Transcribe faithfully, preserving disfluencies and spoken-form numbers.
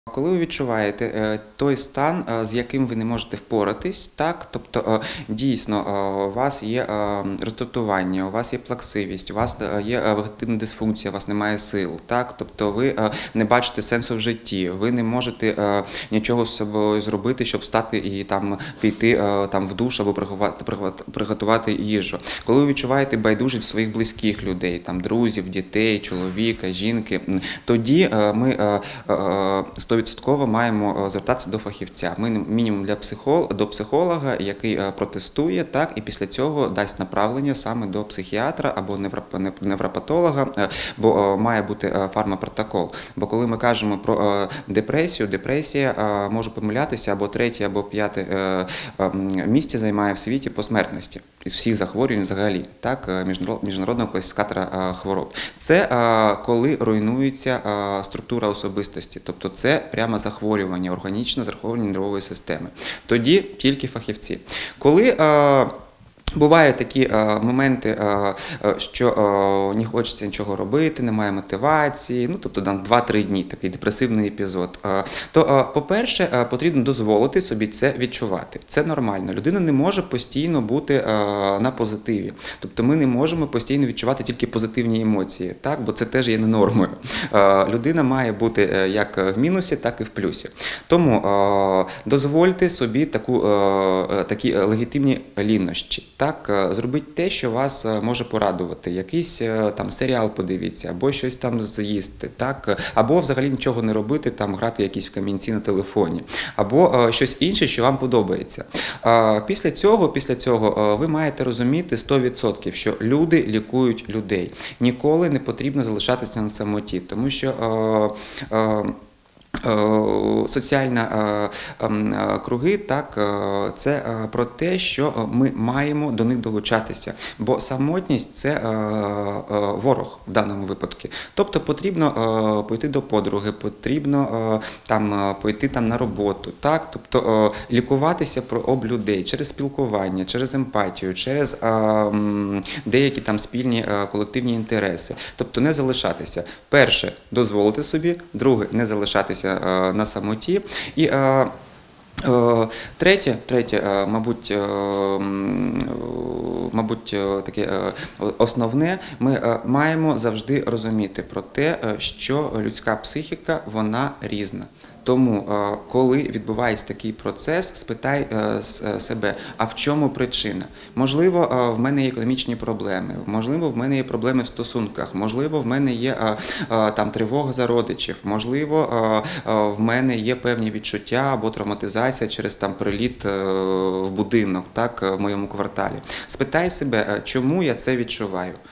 Коли ви відчуваєте е, той стан, е, з яким ви не можете впоратись, так, тобто е, дійсно е, у вас є е, роздратування, у вас є плаксивість, у вас е, є е, вегетативна дисфункція, у вас немає сил, так, тобто ви е, не бачите сенсу в житті, ви не можете е, нічого з собою зробити, щоб встати і там піти е, там в душ або приготувати, приготувати їжу. Коли ви відчуваєте байдужість своїх близьких людей, там друзів, дітей, чоловіка, жінки, тоді е, ми е, е, сто відсотково маємо звертатися до фахівця. Ми мінімум для психолога, до психолога, який протестує, так, і після цього дасть направлення саме до психіатра або невропатолога, бо має бути фармапротокол. Бо коли ми кажемо про депресію, депресія може помилятися або третє, або п'яте місце займає в світі по смертності із всіх захворювань взагалі, так, міжнародного класифікатора хвороб. Це коли руйнується структура особистості, тобто це прямо захворювання, органічне захворювання нервової системи. Тоді тільки фахівці. Коли бувають такі е, моменти, е, що е, не хочеться нічого робити, немає мотивації, ну, тобто там два-три дні, такий депресивний епізод. Е, то, е, по-перше, е, потрібно дозволити собі це відчувати. Це нормально. Людина не може постійно бути е, на позитиві. Тобто ми не можемо постійно відчувати тільки позитивні емоції, так? Бо це теж є не нормою. Е, людина має бути е, як в мінусі, так і в плюсі. Тому е, дозвольте собі таку, е, такі легітимні лінощі. Так, зробіть те, що вас може порадувати. Якийсь там серіал подивіться, або щось там з'їсти, так, або взагалі нічого не робити, там грати якісь в камінці на телефоні, або щось інше, що вам подобається. Після цього, після цього ви маєте розуміти сто відсотків, що люди лікують людей. Ніколи не потрібно залишатися на самоті, тому що соціальні круги, так, це про те, що ми маємо до них долучатися, бо самотність – це ворог в даному випадку. Тобто потрібно пойти до подруги, потрібно там пойти там на роботу, так, тобто лікуватися об людей через спілкування, через емпатію, через деякі там спільні колективні інтереси. Тобто не залишатися. Перше – дозволити собі, друге – не залишатися на самоті. І е, е, третє, третє, мабуть, е, мабуть, таке основне, ми маємо завжди розуміти про те, що людська психіка, вона різна. Тому, коли відбувається такий процес, спитай себе, а в чому причина? Можливо, в мене є економічні проблеми, можливо, в мене є проблеми в стосунках, можливо, в мене є там тривога за родичів, можливо, в мене є певні відчуття або травматизація через там приліт в будинок, так, в моєму кварталі. Спитай себе, чому я це відчуваю?